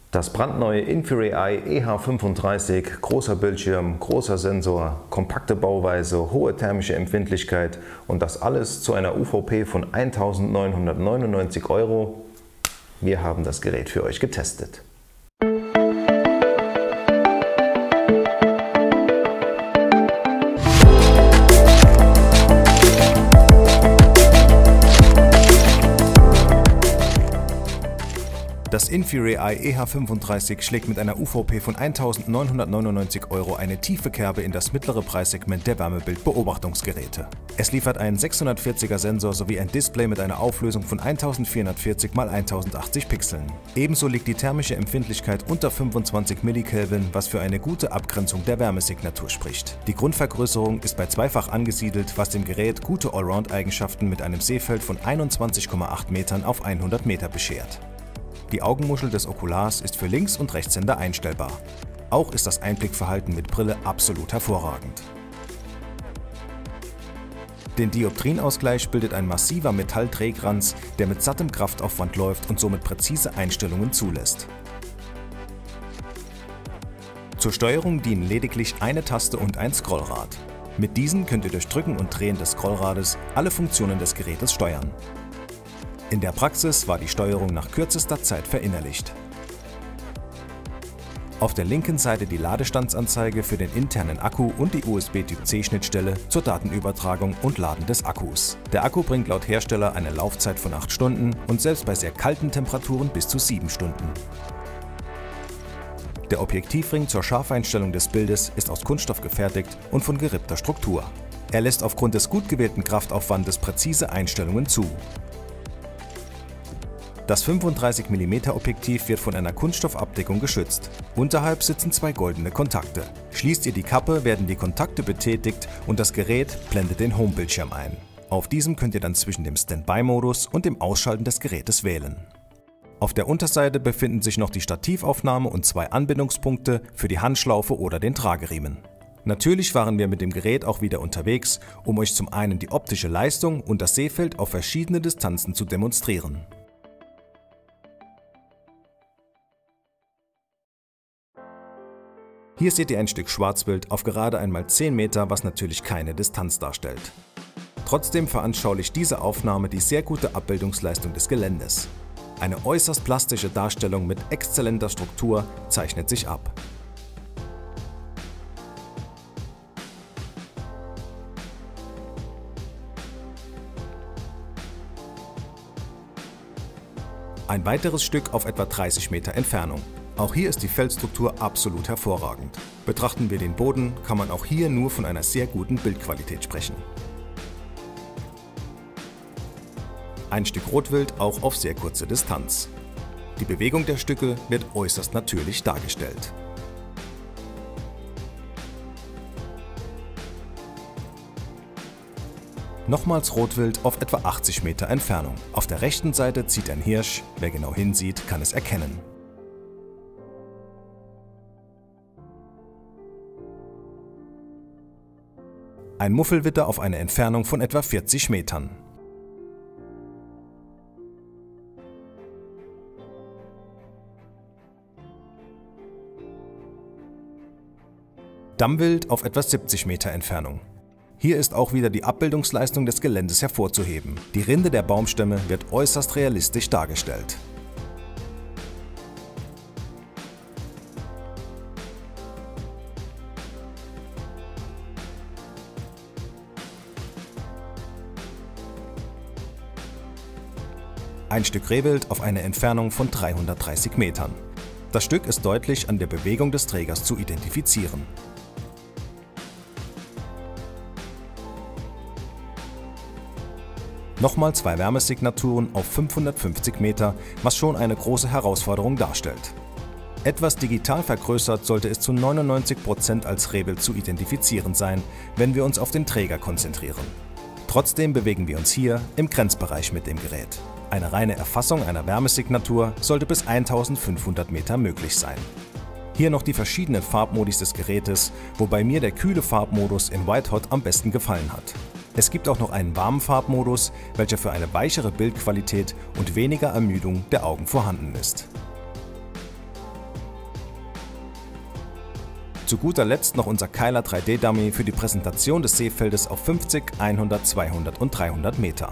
Das brandneue Infiray Eye EH35, großer Bildschirm, großer Sensor, kompakte Bauweise, hohe thermische Empfindlichkeit und das alles zu einer UVP von 1.999 €. Wir haben das Gerät für euch getestet. Das Infiray Eye EH35 schlägt mit einer UVP von 1.999 € eine tiefe Kerbe in das mittlere Preissegment der Wärmebildbeobachtungsgeräte. Es liefert einen 640er Sensor sowie ein Display mit einer Auflösung von 1440 x 1080 Pixeln. Ebenso liegt die thermische Empfindlichkeit unter 25 Millikelvin, was für eine gute Abgrenzung der Wärmesignatur spricht. Die Grundvergrößerung ist bei zweifach angesiedelt, was dem Gerät gute Allround-Eigenschaften mit einem Sehfeld von 21,8 Metern auf 100 Meter beschert. Die Augenmuschel des Okulars ist für Links- und Rechtshänder einstellbar. Auch ist das Einblickverhalten mit Brille absolut hervorragend. Den Dioptrienausgleich bildet ein massiver Metall-Drehkranz, der mit sattem Kraftaufwand läuft und somit präzise Einstellungen zulässt. Zur Steuerung dienen lediglich eine Taste und ein Scrollrad. Mit diesen könnt ihr durch Drücken und Drehen des Scrollrades alle Funktionen des Gerätes steuern. In der Praxis war die Steuerung nach kürzester Zeit verinnerlicht. Auf der linken Seite die Ladestandsanzeige für den internen Akku und die USB-Typ-C-Schnittstelle zur Datenübertragung und Laden des Akkus. Der Akku bringt laut Hersteller eine Laufzeit von 8 Stunden und selbst bei sehr kalten Temperaturen bis zu 7 Stunden. Der Objektivring zur Scharfeinstellung des Bildes ist aus Kunststoff gefertigt und von gerippter Struktur. Er lässt aufgrund des gut gewählten Kraftaufwandes präzise Einstellungen zu. Das 35 mm Objektiv wird von einer Kunststoffabdeckung geschützt. Unterhalb sitzen 2 goldene Kontakte. Schließt ihr die Kappe, werden die Kontakte betätigt und das Gerät blendet den Home-Bildschirm ein. Auf diesem könnt ihr dann zwischen dem Standby-Modus und dem Ausschalten des Gerätes wählen. Auf der Unterseite befinden sich noch die Stativaufnahme und 2 Anbindungspunkte für die Handschlaufe oder den Trageriemen. Natürlich waren wir mit dem Gerät auch wieder unterwegs, um euch zum einen die optische Leistung und das Sehfeld auf verschiedene Distanzen zu demonstrieren. Hier seht ihr ein Stück Schwarzbild auf gerade einmal 10 Meter, was natürlich keine Distanz darstellt. Trotzdem veranschaulicht diese Aufnahme die sehr gute Abbildungsleistung des Geländes. Eine äußerst plastische Darstellung mit exzellenter Struktur zeichnet sich ab. Ein weiteres Stück auf etwa 30 Meter Entfernung. Auch hier ist die Feldstruktur absolut hervorragend. Betrachten wir den Boden, kann man auch hier nur von einer sehr guten Bildqualität sprechen. Ein Stück Rotwild auch auf sehr kurze Distanz. Die Bewegung der Stücke wird äußerst natürlich dargestellt. Nochmals Rotwild auf etwa 80 Meter Entfernung. Auf der rechten Seite zieht ein Hirsch, wer genau hinsieht, kann es erkennen. Ein Muffelwitter auf eine Entfernung von etwa 40 Metern. Dammwild auf etwa 70 Meter Entfernung. Hier ist auch wieder die Abbildungsleistung des Geländes hervorzuheben. Die Rinde der Baumstämme wird äußerst realistisch dargestellt. Ein Stück Rehwild auf eine Entfernung von 330 Metern. Das Stück ist deutlich an der Bewegung des Trägers zu identifizieren. Nochmal 2 Wärmesignaturen auf 550 Meter, was schon eine große Herausforderung darstellt. Etwas digital vergrößert sollte es zu 99% als Rehwild zu identifizieren sein, wenn wir uns auf den Träger konzentrieren. Trotzdem bewegen wir uns hier im Grenzbereich mit dem Gerät. Eine reine Erfassung einer Wärmesignatur sollte bis 1500 Meter möglich sein. Hier noch die verschiedenen Farbmodis des Gerätes, wobei mir der kühle Farbmodus in White Hot am besten gefallen hat. Es gibt auch noch einen warmen Farbmodus, welcher für eine weichere Bildqualität und weniger Ermüdung der Augen vorhanden ist. Zu guter Letzt noch unser Kyler 3D-Dummy für die Präsentation des Seefeldes auf 50, 100, 200 und 300 Meter.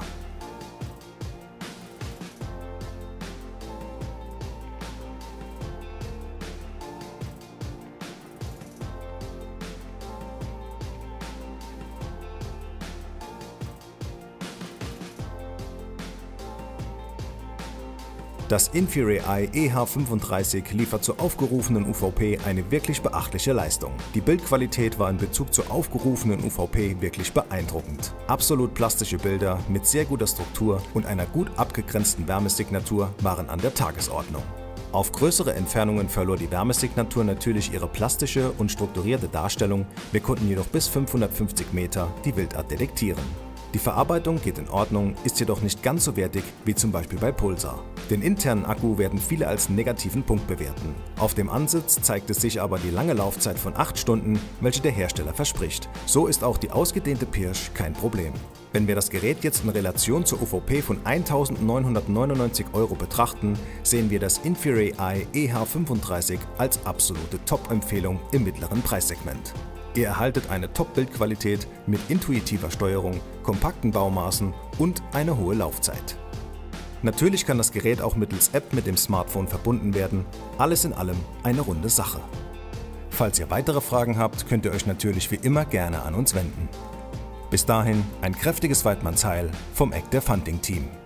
Das Inferior Eye EH35 liefert zur aufgerufenen UVP eine wirklich beachtliche Leistung. Die Bildqualität war in Bezug zur aufgerufenen UVP wirklich beeindruckend. Absolut plastische Bilder mit sehr guter Struktur und einer gut abgegrenzten Wärmesignatur waren an der Tagesordnung. Auf größere Entfernungen verlor die Wärmesignatur natürlich ihre plastische und strukturierte Darstellung, wir konnten jedoch bis 550 Meter die Wildart detektieren. Die Verarbeitung geht in Ordnung, ist jedoch nicht ganz so wertig wie zum Beispiel bei Pulsar. Den internen Akku werden viele als negativen Punkt bewerten. Auf dem Ansitz zeigt es sich aber die lange Laufzeit von 8 Stunden, welche der Hersteller verspricht. So ist auch die ausgedehnte Pirsch kein Problem. Wenn wir das Gerät jetzt in Relation zur UVP von 1.999 € betrachten, sehen wir das Inferior Eye EH35 als absolute Top-Empfehlung im mittleren Preissegment. Ihr erhaltet eine Top-Bildqualität mit intuitiver Steuerung, kompakten Baumaßen und eine hohe Laufzeit. Natürlich kann das Gerät auch mittels App mit dem Smartphone verbunden werden. Alles in allem eine runde Sache. Falls ihr weitere Fragen habt, könnt ihr euch natürlich wie immer gerne an uns wenden. Bis dahin ein kräftiges Weidmannsheil vom Eck der Funting Team.